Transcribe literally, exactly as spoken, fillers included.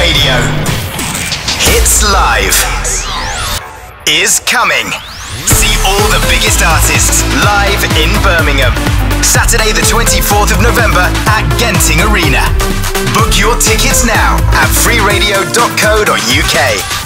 Radio. Hits Live is coming. See all the biggest artists live in Birmingham. Saturday the twenty-fourth of November at Genting Arena. Book your tickets now at free radio dot co dot U K.